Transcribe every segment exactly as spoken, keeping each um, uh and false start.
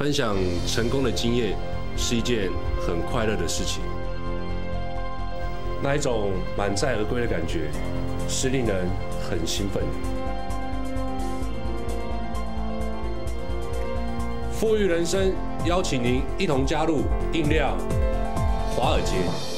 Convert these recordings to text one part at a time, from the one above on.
分享成功的经验是一件很快乐的事情。那一种满载而归的感觉，是令人很兴奋的。富裕人生邀请您一同加入印量华尔街。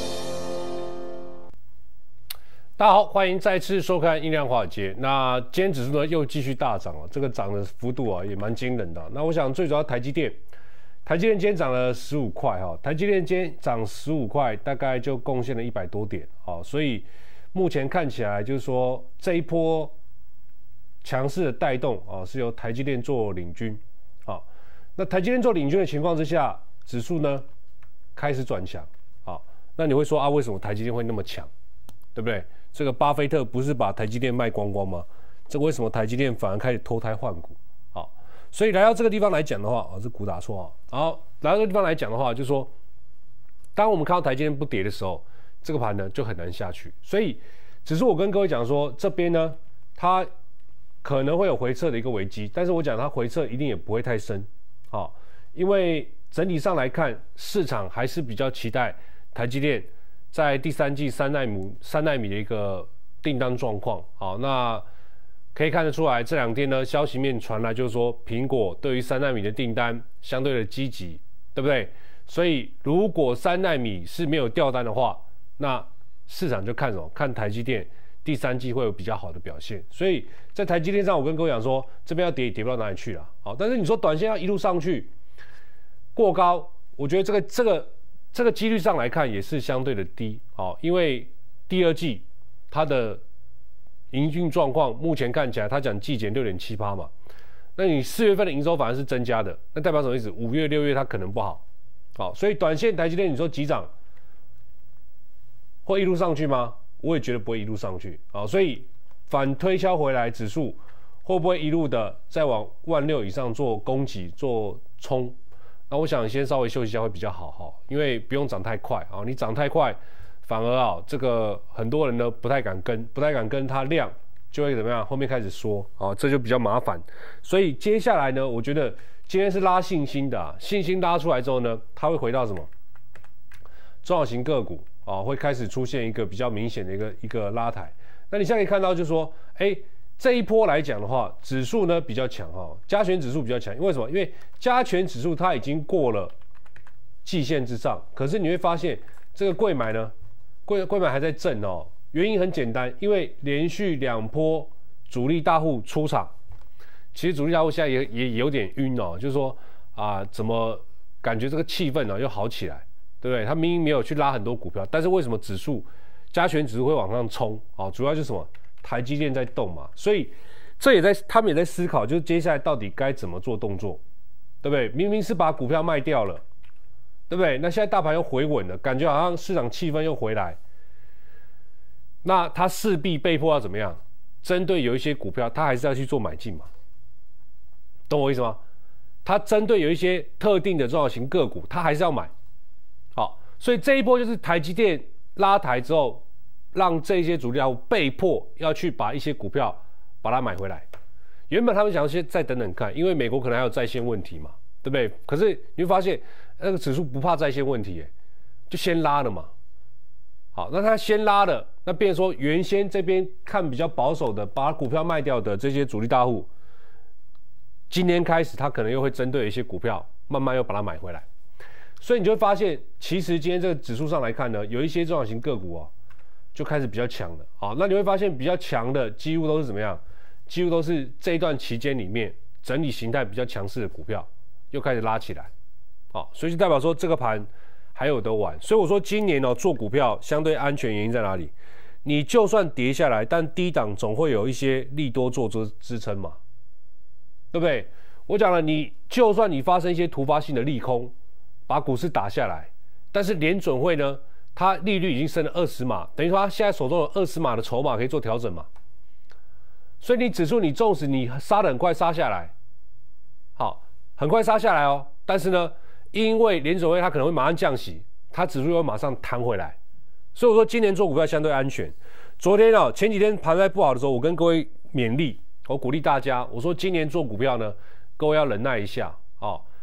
大家好，欢迎再次收看印量华尔街。那今天指数呢又继续大涨了，这个涨的幅度啊也蛮惊人的。那我想最主要台积电，台积电今天涨了十五块哈，台积电今天涨十五块，大概就贡献了一百多点啊，所以目前看起来就是说这一波强势的带动啊是由台积电做领军啊。那台积电做领军的情况之下，指数呢开始转强啊。那你会说啊，为什么台积电会那么强，对不对？这个巴菲特不是把台积电卖光光吗？这个为什么台积电反而开始脱胎换骨？好，所以来到这个地方来讲的话，哦，这股打错啊。然后来到这个地方来讲的话，就是说，当我们看到台积电不跌的时候，这个盘呢就很难下去。所以，只是我跟各位讲说，这边呢，它可能会有回撤的一个危机，但是我讲它回撤一定也不会太深，好，因为整体上来看，市场还是比较期待台积电在第三季三奈米三奈米的一个订单状况。好，那可以看得出来，这两天呢，消息面传来就是说，苹果对于三奈米的订单相对的积极，对不对？所以如果三奈米是没有掉单的话，那市场就看什么？看台积电第三季会有比较好的表现。所以在台积电上，我跟各位讲说，这边要跌也跌不到哪里去了。好，但是你说短线要一路上去过高，我觉得这个这个。这个几率上来看也是相对的低，哦，因为第二季它的营运状况目前看起来，它讲季减 百分之六点七 嘛，那你四月份的营收反而是增加的，那代表什么意思？五月、六月它可能不好，好，所以短线台积电你说急涨会一路上去吗？我也觉得不会一路上去，好，所以反推敲回来，指数会不会一路的再往万六以上做攻击、做冲？那我想先稍微休息一下会比较好哈，因为不用涨太快啊，你涨太快，反而啊这个很多人呢不太敢跟，不太敢跟它量就会怎么样？后面开始缩啊，这就比较麻烦。所以接下来呢，我觉得今天是拉信心的、啊，信心拉出来之后呢，它会回到什么？中小型个股啊，会开始出现一个比较明显的一个一个拉抬。那你现在可以看到，就是说，哎。这一波来讲的话，指数呢比较强哈，加权指数比较强，因为什么？因为加权指数它已经过了季线之上，可是你会发现这个柜买呢，柜柜买还在震哦。原因很简单，因为连续两波主力大户出场，其实主力大户现在也也有点晕哦，就是说啊，怎么感觉这个气氛呢又好起来，对不对？他明明没有去拉很多股票，但是为什么指数加权指数会往上冲？哦，主要就是什么？台积电在动嘛，所以这也在他们也在思考，就是接下来到底该怎么做动作，对不对？明明是把股票卖掉了，对不对？那现在大盘又回稳了，感觉好像市场气氛又回来，那他势必被迫要怎么样？针对有一些股票，他还是要去做买进嘛，懂我意思吗？他针对有一些特定的中小型个股，他还是要买。好，所以这一波就是台积电拉抬之后。让这些主力大户被迫要去把一些股票把它买回来。原本他们想要先再等等看，因为美国可能还有在线问题嘛，对不对？可是你会发现那个指数不怕在线问题耶，就先拉了嘛。好，那他先拉了，那变成说原先这边看比较保守的，把股票卖掉的这些主力大户，今天开始他可能又会针对一些股票慢慢又把它买回来。所以你就会发现，其实今天这个指数上来看呢，有一些中小型个股哦。就开始比较强了，好，那你会发现比较强的几乎都是怎么样？几乎都是这一段期间里面整理形态比较强势的股票又开始拉起来，好，所以就代表说这个盘还有得玩。所以我说今年哦做股票相对安全原因在哪里？你就算跌下来，但低档总会有一些利多做支支撑嘛，对不对？我讲了，你就算你发生一些突发性的利空，把股市打下来，但是联准会呢？它利率已经升了二十码，等于说它现在手中有二十码的筹码可以做调整嘛，所以你指数你纵使你杀得很快杀下来，好，很快杀下来哦，但是呢，因为联准会它可能会马上降息，它指数又会马上弹回来，所以我说今年做股票相对安全。昨天哦，前几天盘面不好的时候，我跟各位勉励，我鼓励大家，我说今年做股票呢，各位要忍耐一下哦，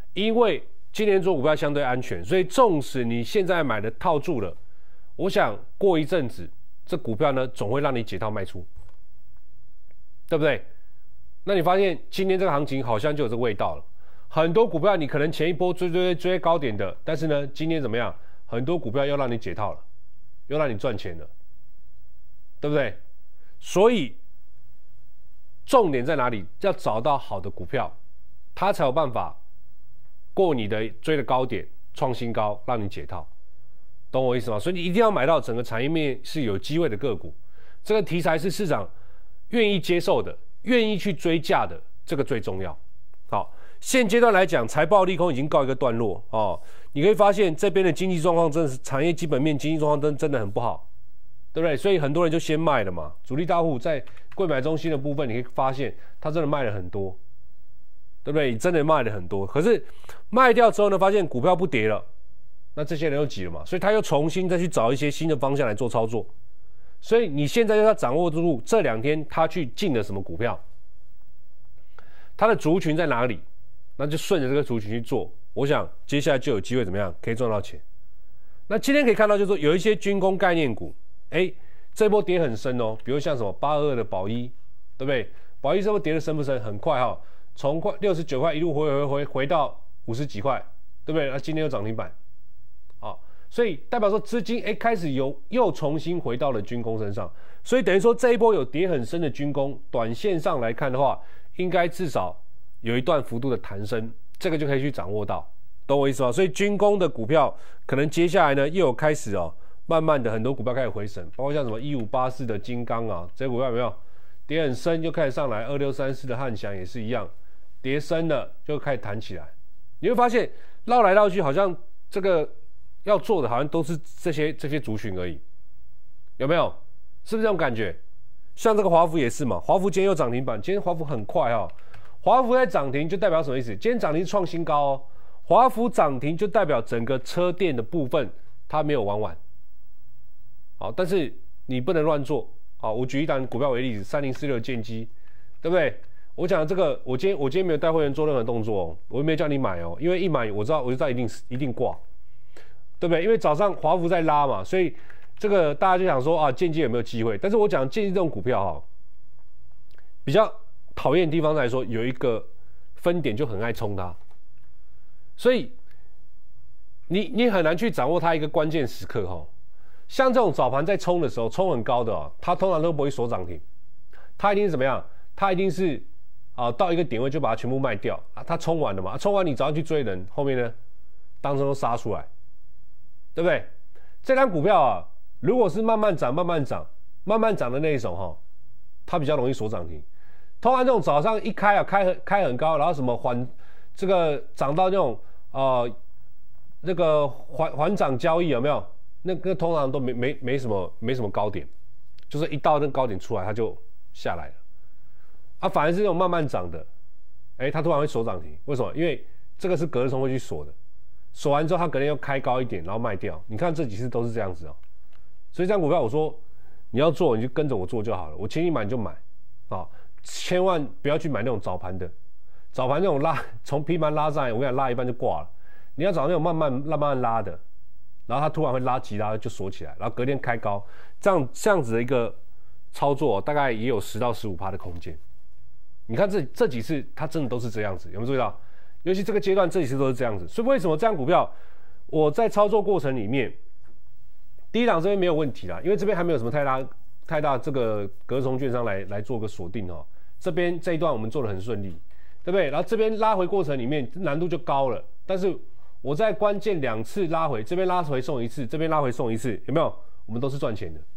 因为今年做股票相对安全，所以纵使你现在买的套住了，我想过一阵子，这股票呢总会让你解套卖出，对不对？那你发现今天这个行情好像就有这个味道了。很多股票你可能前一波追追追高点的，但是呢，今天怎么样？很多股票又让你解套了，又让你赚钱了，对不对？所以重点在哪里？要找到好的股票，它才有办法过你的追的高点，创新高，让你解套，懂我意思吗？所以你一定要买到整个产业面是有机会的个股，这个题材是市场愿意接受的，愿意去追价的，这个最重要。好，现阶段来讲，财报利空已经告一个段落哦。你可以发现这边的经济状况真的是产业基本面经济状况真真的很不好，对不对？所以很多人就先卖了嘛。主力大户在柜买中心的部分，你可以发现他真的卖了很多，对不对？真的卖了很多。可是卖掉之后呢，发现股票不跌了，那这些人又急了嘛，所以他又重新再去找一些新的方向来做操作。所以你现在要掌握住这两天他去进了什么股票，他的族群在哪里，那就顺着这个族群去做。我想接下来就有机会怎么样可以赚到钱。那今天可以看到，就是说有一些军工概念股，哎，这波跌很深哦，比如像什么八二二的宝一，对不对？宝一这波跌得深不深？很快哈、哦，从快六十九块一路回回回回到五十几块，对不对？那今天又涨停板，啊、哦，所以代表说资金哎开始有又重新回到了军工身上，所以等于说这一波有跌很深的军工，短线上来看的话，应该至少有一段幅度的弹升。这个就可以去掌握到，懂我意思吗？所以军工的股票可能接下来呢又有开始哦，慢慢的很多股票开始回升，包括像什么一五八四的金刚啊，这些股票有没有跌很深就开始上来？二六三四的汉翔也是一样，跌深了就开始弹起来。你会发现绕来绕去，好像这个要做的好像都是这些这些族群而已，有没有？是不是这种感觉？像这个华孚也是嘛，华孚今天又涨停板，今天华孚很快哦。华孚在涨停就代表什么意思？今天涨停创新高哦。华孚涨停就代表整个车电的部分它没有玩完。好，但是你不能乱做。好，我举一档股票为例子，三零四六的建基，对不对？我讲这个，我今天我今天没有带会员做任何动作哦，我也没有叫你买哦，因为一买我知道我就知道一定一定挂，对不对？因为早上华孚在拉嘛，所以这个大家就想说啊，建基有没有机会？但是我讲建基这种股票哈、哦，比较讨厌的地方来说，有一个分点就很爱冲它，所以你你很难去掌握它一个关键时刻哈、哦。像这种早盘在冲的时候，冲很高的哦，它通常都不会锁涨停，它一定是怎么样？它一定是啊、呃、到一个点位就把它全部卖掉啊，它冲完了嘛，冲完你早上去追人，后面呢当中都杀出来，对不对？这张股票啊，如果是慢慢涨、慢慢涨、慢慢涨的那一种哈、哦，它比较容易锁涨停。通常这种早上一开啊，开很开很高，然后什么缓这个涨到那种呃那个缓缓涨交易有没有？那个通常都没没没什么没什么高点，就是一到那个高点出来它就下来了。啊，反而是这种慢慢涨的，哎，它突然会锁涨停，为什么？因为这个是隔日冲会去锁的，锁完之后它隔天又开高一点，然后卖掉。你看这几次都是这样子哦。所以这张股票我说你要做你就跟着我做就好了，我请你买你就买啊。千万不要去买那种早盘的，早盘那种拉从平盘拉上来，我跟你讲拉一半就挂了。你要找那种慢慢慢慢拉的，然后它突然会拉急拉就锁起来，然后隔天开高，这样这样子的一个操作，大概也有十到十五趴的空间。你看这这几次它真的都是这样子，有没有注意到？尤其这个阶段这几次都是这样子，所以为什么这样股票我在操作过程里面，第一档这边没有问题啦，因为这边还没有什么太大。太大这个隔从券商来来做个锁定哦，这边这一段我们做得很顺利，对不对？然后这边拉回过程里面难度就高了，但是我在关键两次拉回，这边拉回送一次，这边拉回送一次，有没有？我们都是赚钱的。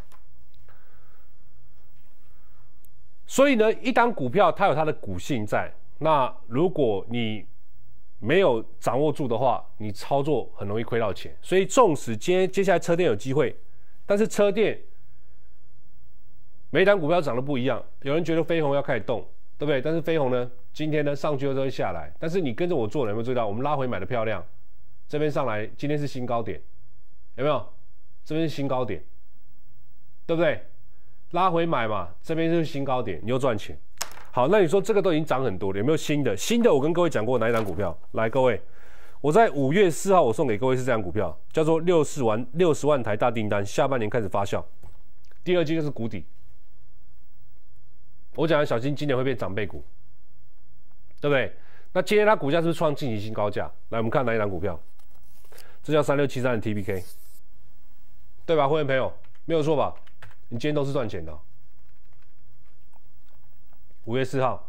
所以呢，一档股票它有它的股性在，那如果你没有掌握住的话，你操作很容易亏到钱。所以纵使今天接下来车电有机会，但是车电每一档股票涨得不一样，有人觉得飞鸿要开始动，对不对？但是飞鸿呢，今天呢上去之后会下来，但是你跟着我做，有没有注意到？我们拉回买的漂亮，这边上来，今天是新高点，有没有？这边是新高点，对不对？拉回买嘛，这边就是新高点，你又赚钱。 好，那你说这个都已经涨很多了，有没有新的？新的我跟各位讲过哪一档股票？来，各位，我在五月四号我送给各位是这档股票，叫做六十万六十万台大订单，下半年开始发酵，第二季就是谷底。我讲的小心今年会变长辈股，对不对？那今天它股价是不是创近期新高价？来，我们看哪一档股票？这叫三六七三的 T P K， 对吧？会员朋友没有错吧？你今天都是赚钱的、哦。五月四号，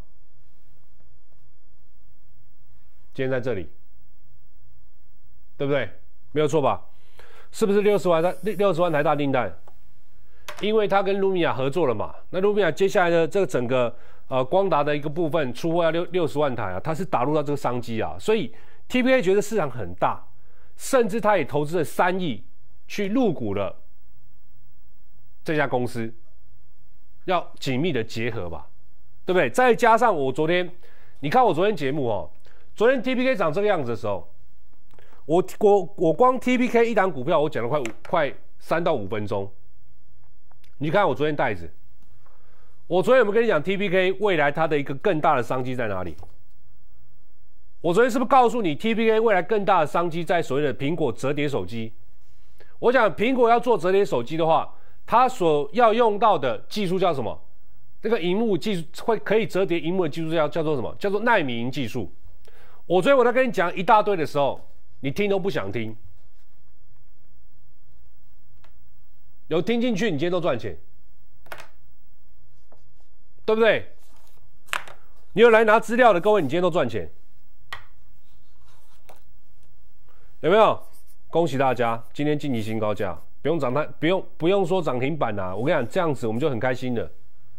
今天在这里，对不对？没有错吧？是不是六十万六十万台大订单？因为它跟卢米亚合作了嘛，那卢米亚接下来的这个整个呃光达的一个部分出货要六六十万台啊，它是打入到这个商机啊，所以 T P K 觉得市场很大，甚至他也投资了三亿去入股了这家公司，要紧密的结合吧。对不对？再加上我昨天，你看我昨天节目哦，昨天 T P K 长这个样子的时候，我我我光 T P K 一档股票，我讲了快五快三到五分钟。你看我昨天带子，我昨天有没有跟你讲 T P K 未来它的一个更大的商机在哪里？我昨天是不是告诉你 T P K 未来更大的商机在所谓的苹果折叠手机？我讲苹果要做折叠手机的话，它所要用到的技术叫什么？这个萤幕技术会可以折叠萤幕的技术叫叫做什么？叫做奈米银技术。我昨天我在跟你讲一大堆的时候，你听都不想听。有听进去，你今天都赚钱，对不对？你有来拿资料的各位，你今天都赚钱，有没有？恭喜大家，今天晋级新高价，不用涨太，不用不用说涨停板啊！我跟你讲，这样子我们就很开心了。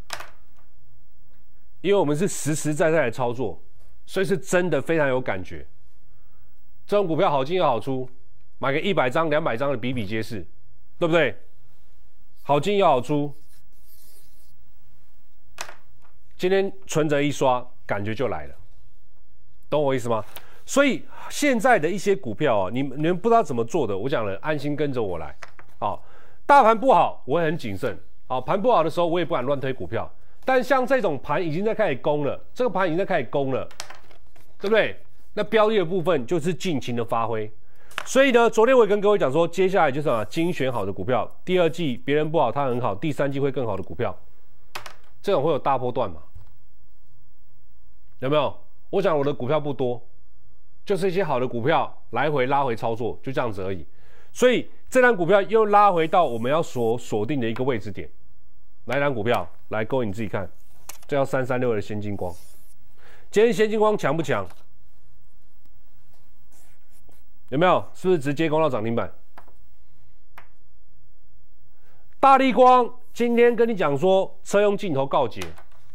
因为我们是实实在在的操作，所以是真的非常有感觉。这种股票好进又好出，买个一百张、两百张的比比皆是，对不对？好进又好出，今天存折一刷，感觉就来了，懂我意思吗？所以现在的一些股票啊，你们你们不知道怎么做的，我讲了，安心跟着我来。好，大盘不好，我会很谨慎。好，盘不好的时候，我也不敢乱推股票。但像这种盘已经在开始攻了，这个盘已经在开始攻了，对不对？那标的的部分就是尽情的发挥。所以呢，昨天我也跟各位讲说，接下来就是啊精选好的股票，第二季别人不好，它很好，第三季会更好的股票，这种会有大波段嘛？有没有？我讲我的股票不多，就是一些好的股票来回拉回操作，就这样子而已。所以这档股票又拉回到我们要所锁定的一个位置点。哪一档股票？来，各位你自己看，这叫三三六的先进光。今天先进光强不强？有没有？是不是直接攻到涨停板？大立光今天跟你讲说，车用镜头告捷，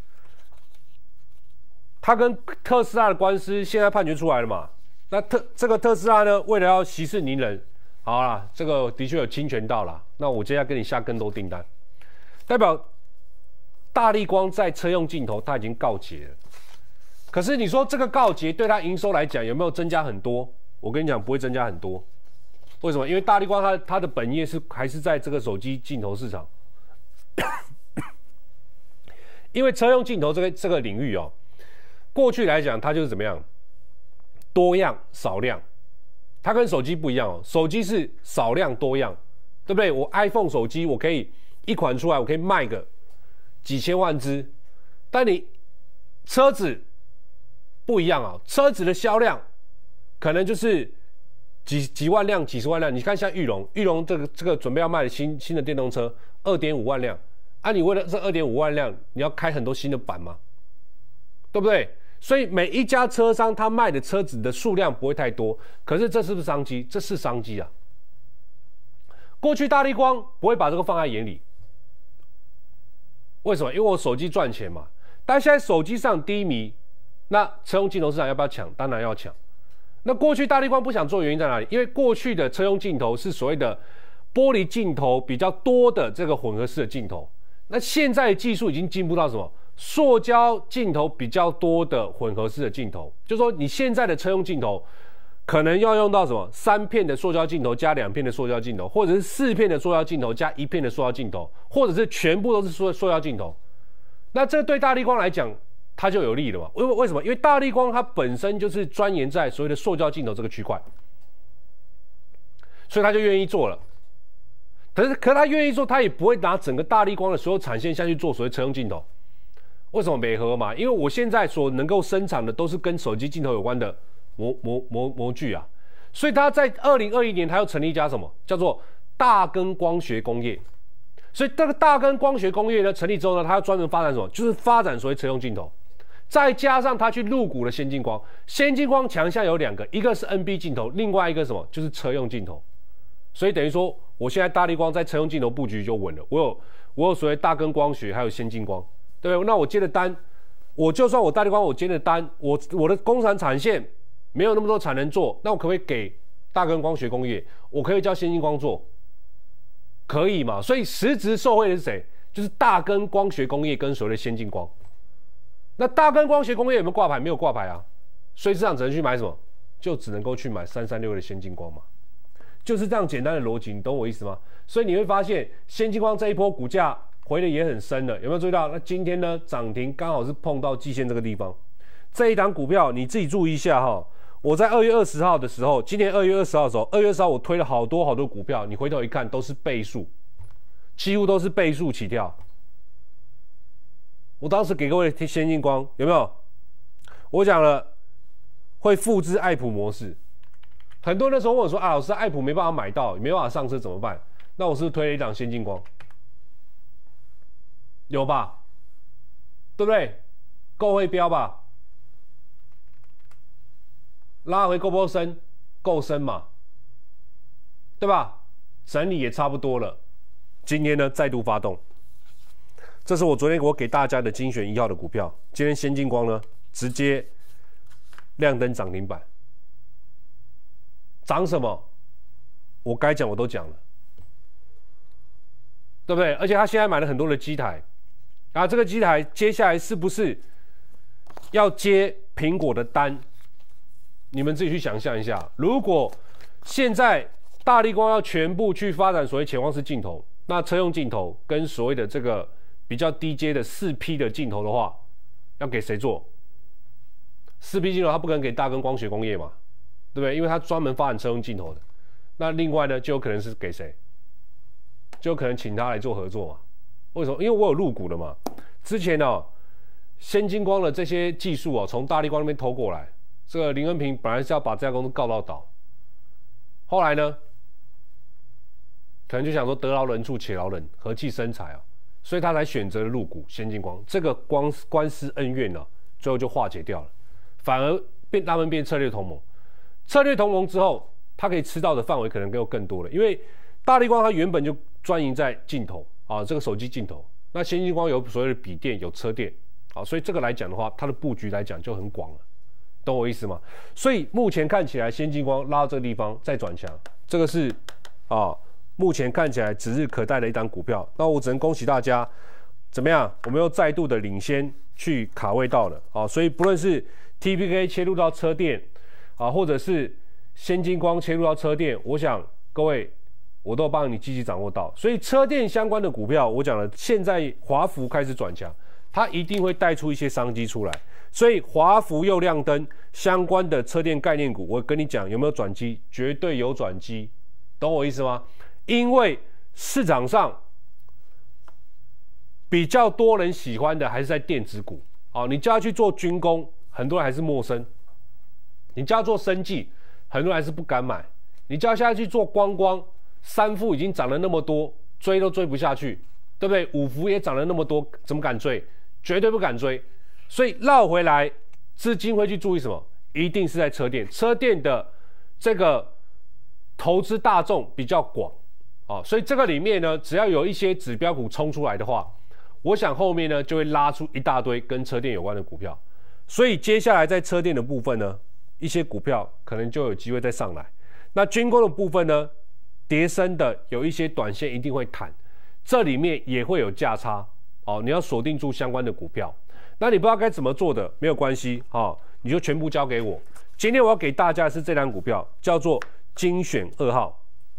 他跟特斯拉的官司现在判决出来了嘛？那特这个特斯拉呢，为了要息事宁人，好啦，这个的确有侵权到啦。那我接下来跟你下更多订单。代表大立光在车用镜头它已经告捷了，可是你说这个告捷对它营收来讲有没有增加很多？我跟你讲不会增加很多，为什么？因为大立光它它的本业是还是在这个手机镜头市场，因为车用镜头这个这个领域哦，过去来讲它就是怎么样，多样少量，它跟手机不一样哦，手机是少量多样，对不对？我 iPhone 手机我可以。一款出来，我可以卖个几千万只，但你车子不一样啊，车子的销量可能就是几几万辆、几十万辆。你看像裕隆，裕隆这个这个准备要卖的新新的电动车，二点五万辆，啊，你为了这二点五万辆，你要开很多新的版吗？对不对？所以每一家车商他卖的车子的数量不会太多，可是这是不是商机？这是商机啊！过去大立光不会把这个放在眼里。为什么？因为我手机赚钱嘛。但现在手机上低迷，那车用镜头市场要不要抢？当然要抢。那过去大立光不想做的原因在哪里？因为过去的车用镜头是所谓的玻璃镜头比较多的这个混合式的镜头。那现在的技术已经进步到什么？塑胶镜头比较多的混合式的镜头，就是说你现在的车用镜头可能要用到什么？三片的塑胶镜头加两片的塑胶镜头，或者是四片的塑胶镜头加一片的塑胶镜头，或者是全部都是塑塑胶镜头。那这对大立光来讲， 它就有利了嘛。为为什么？因为大立光它本身就是钻研在所谓的塑胶镜头这个区块，所以他就愿意做了。可是，可是他愿意做，他也不会拿整个大立光的所有产线下去做所谓车用镜头。为什么没合嘛？因为我现在所能够生产的都是跟手机镜头有关的模模模模具啊，所以他在二零二一年他又成立一家什么叫做大根光学工业。所以这个大根光学工业呢成立之后呢，他要专门发展什么？就是发展所谓车用镜头，再加上他去入股了先进光。先进光强项有两个，一个是 N B 镜头，另外一个什么就是车用镜头。所以等于说，我现在大立光在车用镜头布局就稳了。我有我有所谓大根光学，还有先进光，对不对？那我接的单，我就算我大立光我接的单，我我的工厂产线没有那么多产能做，那我可不可以给大根光学工业？我可以叫先进光做，可以嘛？所以实质受惠的是谁？就是大根光学工业跟所谓的先进光。那大根光学工业有没有挂牌？没有挂牌啊，所以市场只能去买什么？就只能够去买三三六的先进光嘛。就是这样简单的逻辑，你懂我意思吗？所以你会发现，先进光这一波股价回的也很深了，有没有注意到？那今天呢，涨停刚好是碰到季线这个地方，这一档股票你自己注意一下哈。我在二月二十号的时候，今年二月二十号的时候，二月二十号我推了好多好多股票，你回头一看都是倍数，几乎都是倍数起跳。我当时给各位先进光有没有？我讲了会复制爱普模式。很多人那时候问我说：“啊，老师，爱普没办法买到，没办法上车怎么办？”那我是不是推了一档先进光？有吧？对不对？够会标吧？拉回够不够深？够深嘛？对吧？整理也差不多了。今天呢，再度发动。这是我昨天我给大家的精选一号的股票。今天先进光呢，直接亮灯涨停板。涨什么？我该讲我都讲了，对不对？而且他现在买了很多的机台，啊，这个机台接下来是不是要接苹果的单？你们自己去想象一下。如果现在大立光要全部去发展所谓潜望式镜头，那车用镜头跟所谓的这个比较低阶的四 P 的镜头的话，要给谁做？四 P 镜头它不可能给大根光学工业嘛？对不对？因为它专门发展车用镜头的，那另外呢，就有可能是给谁？就有可能请他来做合作嘛？为什么？因为我有入股的嘛。之前哦，先进光的这些技术哦，从大立光那边偷过来，这个林恩平本来是要把这家公司告到倒，后来呢，可能就想说得饶人处且饶人，和气生财啊，所以他才选择了入股先进光。这个光官司恩怨呢、啊，最后就化解掉了，反而变他们变策略同盟。策略同盟之后，它可以吃到的范围可能又更多了，因为大立光它原本就专营在镜头啊，这个手机镜头。那先进光有所谓的笔电，有车电，啊，所以这个来讲的话，它的布局来讲就很广了，懂我意思吗？所以目前看起来，先进光拉到这个地方再转强，这个是啊，目前看起来指日可待的一档股票。那我只能恭喜大家，怎么样？我们又再度的领先去卡位到了啊，所以不论是 T P K 切入到车电。啊，或者是先进光切入到车电，我想各位我都帮你积极掌握到。所以车电相关的股票，我讲了，现在华孚开始转强，它一定会带出一些商机出来。所以华孚又亮灯，相关的车电概念股，我跟你讲有没有转机？绝对有转机，懂我意思吗？因为市场上比较多人喜欢的还是在电子股。哦，你叫他去做军工，很多人还是陌生。你叫他做生技，很多人还是不敢买；你叫他下去做光光，三富已经涨了那么多，追都追不下去，对不对？五福也涨了那么多，怎么敢追？绝对不敢追。所以绕回来，资金会去注意什么？一定是在车电，车电的这个投资大众比较广啊、哦，所以这个里面呢，只要有一些指标股冲出来的话，我想后面呢就会拉出一大堆跟车电有关的股票。所以接下来在车电的部分呢，一些股票可能就有机会再上来。那军工的部分呢，跌升的有一些短线一定会弹，这里面也会有价差哦，你要锁定住相关的股票。那你不知道该怎么做的，没有关系哦，你就全部交给我。今天我要给大家的是这档股票，叫做精选二号。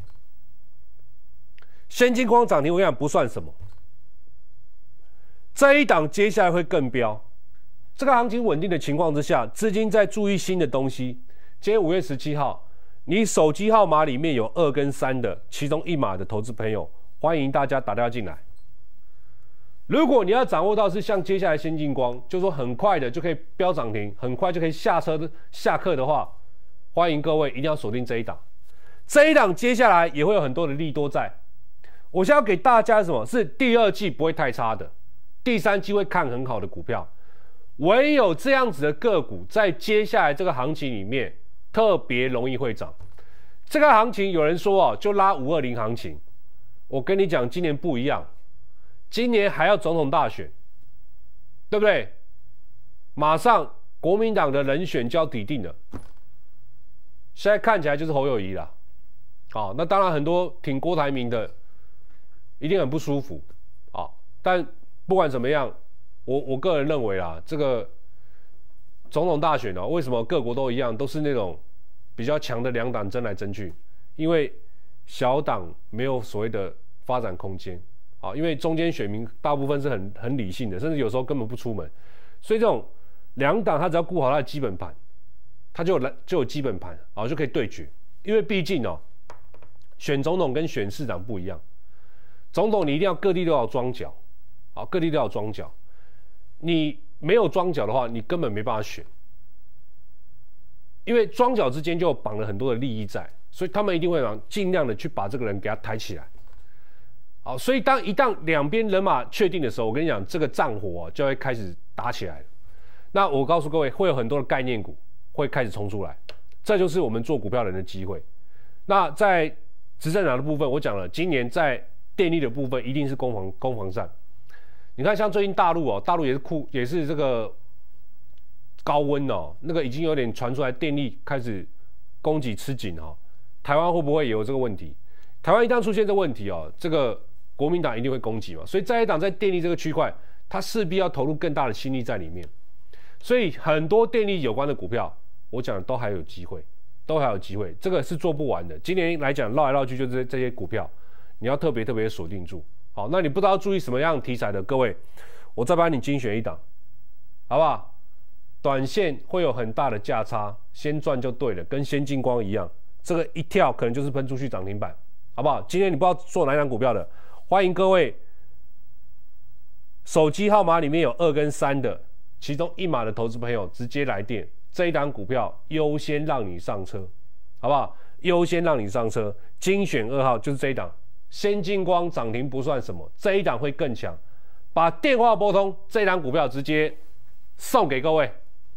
先进光涨停，我想不算什么。这一档接下来会更飙， 这个行情稳定的情况之下，资金在注意新的东西。今天五月十七号，你手机号码里面有二跟三的，其中一码的投资朋友，欢迎大家打电话进来。如果你要掌握到是像接下来先进光，就说很快的就可以飙涨停，很快就可以下车的下课的话，欢迎各位一定要锁定这一档。这一档接下来也会有很多的利多在。我现在要给大家什么？是第二季不会太差的，第三季会看很好的股票。唯有这样子的个股，在接下来这个行情里面特别容易会涨。这个行情有人说哦，就拉五二零行情，我跟你讲，今年不一样，今年还要总统大选，对不对？马上国民党的人选就要底定了，现在看起来就是侯友宜啦。好、哦，那当然很多挺郭台铭的一定很不舒服啊、哦，但不管怎么样。我我个人认为啦，这个总统大选哦，为什么各国都一样，都是那种比较强的两党争来争去？因为小党没有所谓的发展空间啊，因为中间选民大部分是很很理性的，甚至有时候根本不出门，所以这种两党他只要顾好他的基本盘，他就有就有基本盘啊，就可以对决。因为毕竟哦，选总统跟选市长不一样，总统你一定要各地都要庄脚啊，各地都要庄脚。你没有庄脚的话，你根本没办法选，因为庄脚之间就绑了很多的利益在，所以他们一定会想尽量的去把这个人给他抬起来。好，所以当一旦两边人马确定的时候，我跟你讲，这个战火、啊、就会开始打起来了。那我告诉各位，会有很多的概念股会开始冲出来，这就是我们做股票人的机会。那在执政党的部分，我讲了，今年在电力的部分一定是攻防攻防战。你看，像最近大陆哦，大陆也是酷，也是这个高温哦，那个已经有点传出来，电力开始供给吃紧哦。台湾会不会也有这个问题？台湾一旦出现这个问题哦，这个国民党一定会攻击嘛。所以在野党在电力这个区块，它势必要投入更大的心力在里面。所以很多电力有关的股票，我讲的都还有机会，都还有机会，这个是做不完的。今年来讲，绕来绕去就是这些股票，你要特别特别锁定住。好，那你不知道注意什么样题材的，各位，我再帮你精选一档，好不好？短线会有很大的价差，先赚就对了，跟先进光一样，这个一跳可能就是喷出去涨停板，好不好？今天你不知道做哪一档股票的，欢迎各位，手机号码里面有二跟三的，其中一码的投资朋友直接来电，这一档股票优先让你上车，好不好？优先让你上车，精选二号就是这一档。先进光涨停不算什么，这一档会更强。把电话拨通，这一档股票直接送给各位。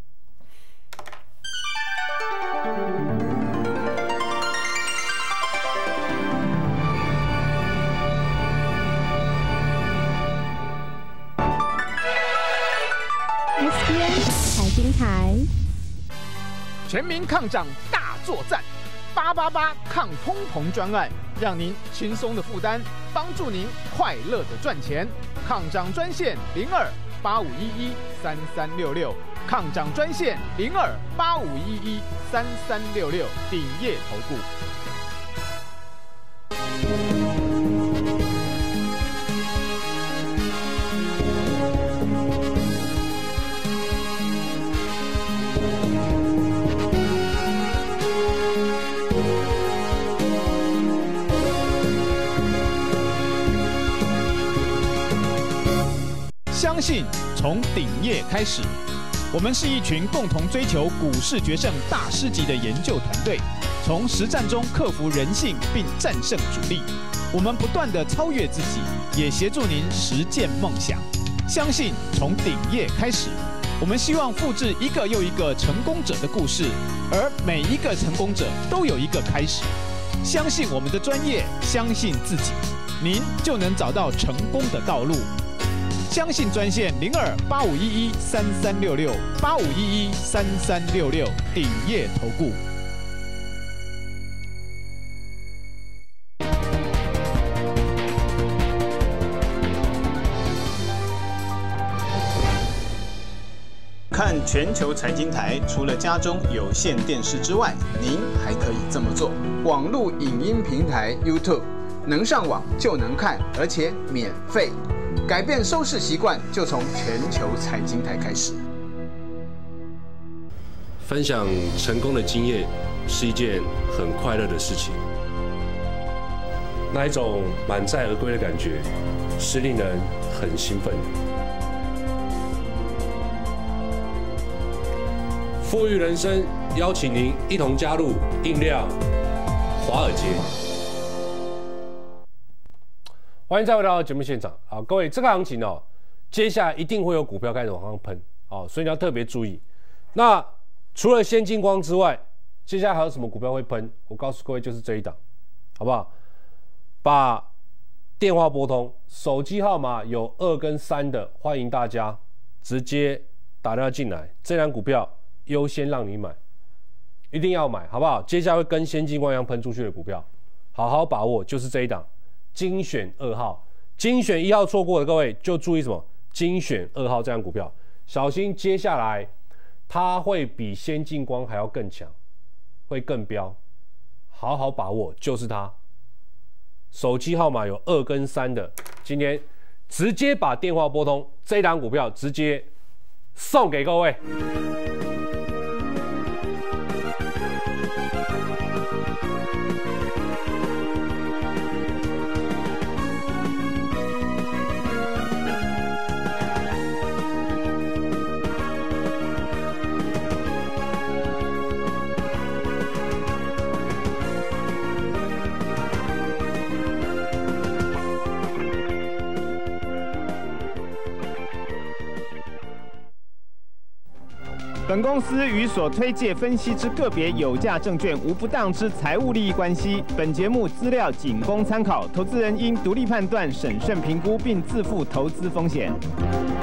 S B N 财经台， 全民抗涨大作战。八八八抗通膨专案，让您轻松的负担，帮助您快乐的赚钱。抗涨专线零二八五一一三三六六，抗涨专线零二八五一一三三六六，鼎业投顾。相信从顶业开始，我们是一群共同追求股市决胜大师级的研究团队，从实战中克服人性并战胜主力。我们不断地超越自己，也协助您实践梦想。相信从顶业开始，我们希望复制一个又一个成功者的故事，而每一个成功者都有一个开始。相信我们的专业，相信自己，您就能找到成功的道路。相信专线零二八五一一三三六六八五一一三三六六，鼎业投顾。 看全球财经台，除了家中有线电视之外，您还可以这么做：网络影音平台 YouTube， 能上网就能看，而且免费。改变收视习惯，就从全球财经台开始。 分享成功的经验是一件很快乐的事情。那一种满载而归的感觉，是令人很兴奋的。富裕人生邀请您一同加入印量华尔街。欢迎再回到节目现场。好，各位，这个行情哦，接下来一定会有股票开始往上喷，哦，所以你要特别注意。那除了先进光之外，接下来还有什么股票会喷？我告诉各位，就是这一档，好不好？把电话拨通，手机号码有二跟三的，欢迎大家直接打电话进来。这档股票优先让你买，一定要买，好不好？接下来会跟先进光一样喷出去的股票，好好把握，就是这一档精选二号。精选一号错过的各位就注意什么？精选二号这档股票，小心接下来它会比先进光还要更强，会更飙，好好把握，就是它。手机号码有二跟三的，今天直接把电话拨通，这一档股票直接送给各位。 本公司与所推介分析之个别有价证券无不当之财务利益关系。本节目资料仅供参考，投资人应独立判断、审慎评估，并自负投资风险。